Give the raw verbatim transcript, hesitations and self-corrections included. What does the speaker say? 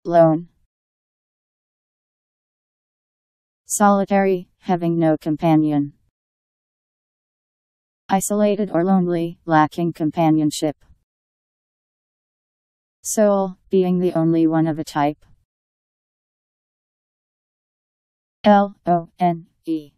Lone. Solitary, having no companion. Isolated or lonely, lacking companionship. Sole, being the only one of a type. L O N E